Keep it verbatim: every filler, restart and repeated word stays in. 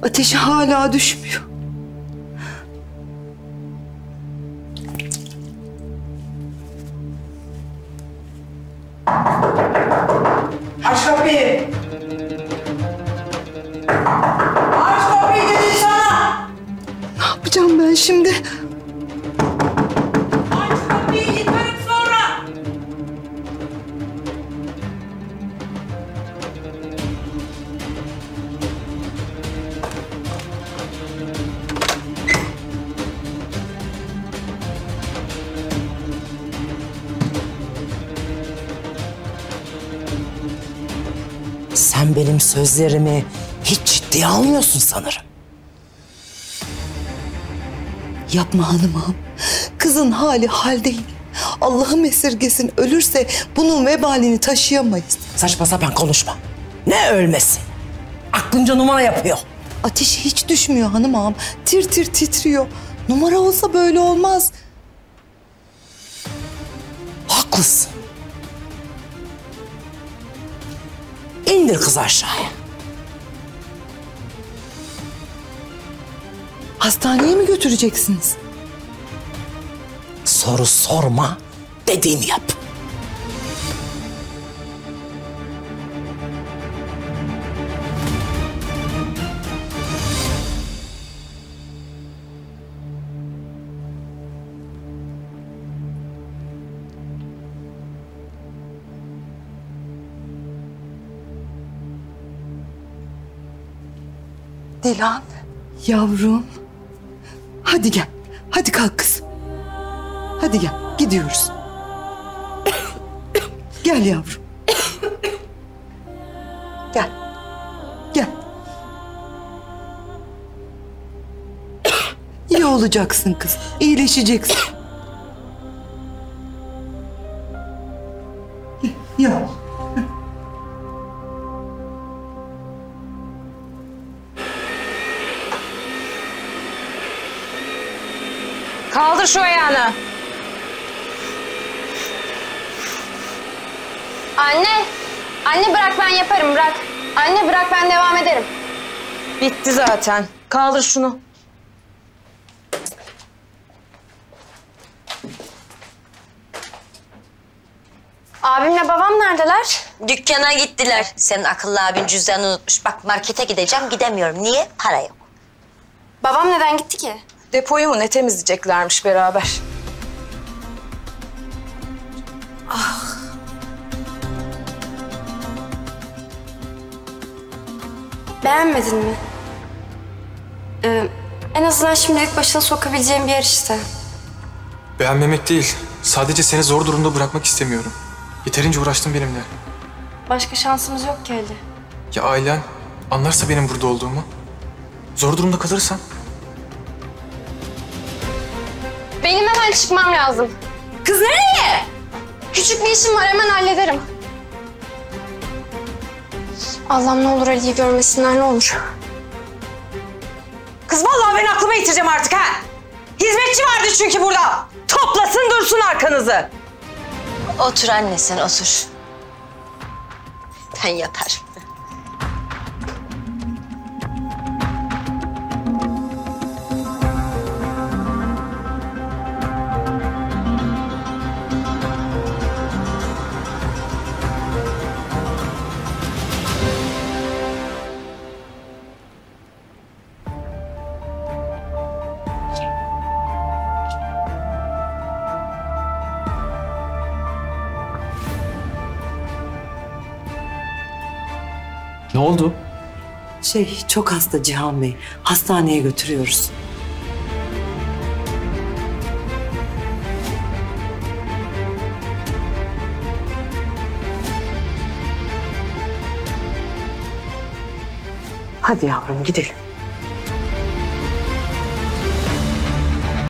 Ateşi hala düşmüyor. Aç kapıyı. Aç kapıyı dedim sana. Ne yapacağım ben şimdi? Aç kapıyı, yıkarım sonra. Sen benim sözlerimi hiç ciddiye almıyorsun sanırım. Yapma hanım ağam. Kızın hali hal değil. Allah'ım esirgesin, ölürse bunun vebalini taşıyamayız. Saçma sapan konuşma. Ne ölmesi? Aklınca numara yapıyor. Ateşi hiç düşmüyor hanım ağam. Tir tir titriyor. Numara olsa böyle olmaz. Haklısın. İndir kız aşağıya. Hastaneye mi götüreceksiniz? Soru sorma, dediğimi yap. Dilan, yavrum. Hadi gel. Hadi kalk kızım. Hadi gel. Gidiyoruz. Gel yavrum. Gel. Gel. İyi olacaksın kız. İyileşeceksin. Ya. Kaldır şu ayağını. Anne, anne bırak ben yaparım bırak. Anne bırak ben devam ederim. Bitti zaten. Kaldır şunu. Abimle babam neredeler? Dükkana gittiler. Senin akıllı abin cüzdanını unutmuş. Bak markete gideceğim, gidemiyorum. Niye? Para yok. Babam neden gitti ki? Depoyu mu ne temizleyeceklermiş beraber. Beğenmedin mi? Ee, en azından şimdilik başına sokabileceğim bir yer işte. Beğenmemek değil. Sadece seni zor durumda bırakmak istemiyorum. Yeterince uğraştın benimle. Başka şansımız yok ki Ali. Ya ailen anlarsa benim burada olduğumu? Zor durumda kalırsan? Benim hemen çıkmam lazım. Kız nereye? Küçük bir işim var hemen hallederim. Allah'ım ne olur Ali'yi görmesinler ne olur. Kız vallahi ben aklımı yitireceğim artık ha. Hizmetçi vardı çünkü burada. Toplasın dursun arkanızı. Otur anne sen otur. Ben yaparım. Ne oldu? Şey, çok hasta Cihan Bey. Hastaneye götürüyoruz. Hadi yavrum gidelim.